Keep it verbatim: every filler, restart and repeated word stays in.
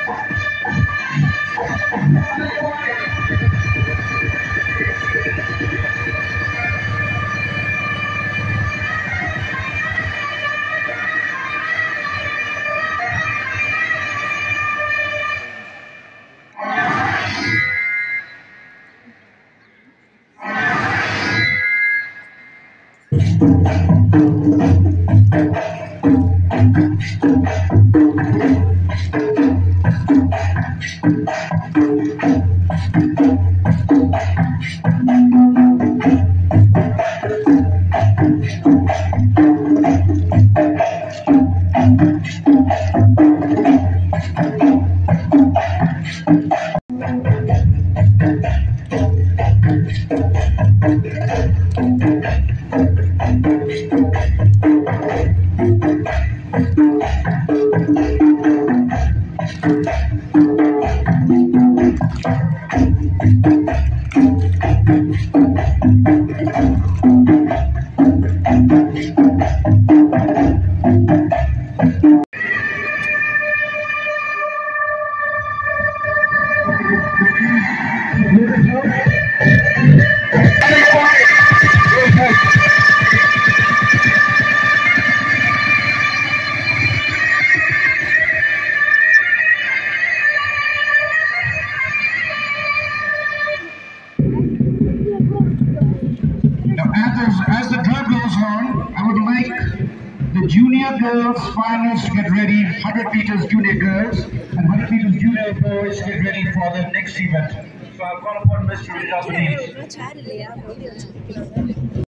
As the drill goes on, I would like the junior girls finalists to get ready, one hundred meters junior girls and one hundred meters junior boys to get ready for the next event. So I'll call upon Mister Vinona, please.